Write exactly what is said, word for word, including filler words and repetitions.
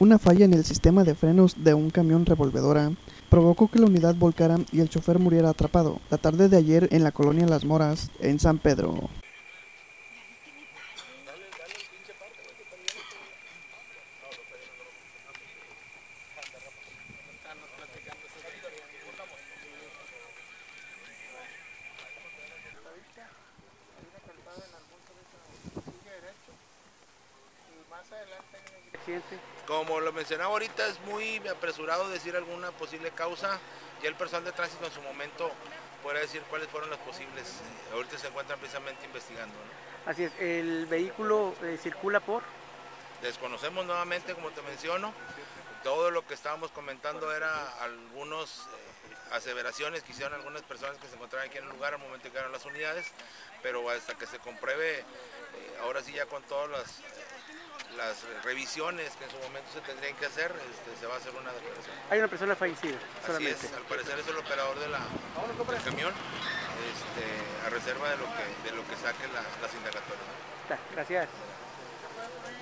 Una falla en el sistema de frenos de un camión revolvedora provocó que la unidad volcara y el chofer muriera atrapado la tarde de ayer en la colonia Las Moras, en San Pedro. Como lo mencionaba ahorita, es muy apresurado decir alguna posible causa. Ya el personal de tránsito en su momento podrá decir cuáles fueron las posibles. Eh, ahorita se encuentran precisamente investigando, ¿no? Así es, ¿el vehículo eh, circula por? Desconocemos nuevamente, como te menciono. Todo lo que estábamos comentando era algunas eh, aseveraciones que hicieron algunas personas que se encontraban aquí en el lugar al momento que llegaron las unidades, pero hasta que se compruebe, eh, ahora sí ya con todas las, eh, las revisiones que en su momento se tendrían que hacer, este, se va a hacer una declaración. Hay una persona fallecida solamente. Así es, al parecer es el operador de la, del camión, este, a reserva de lo que, de lo que saque la, las indagatorias. Gracias.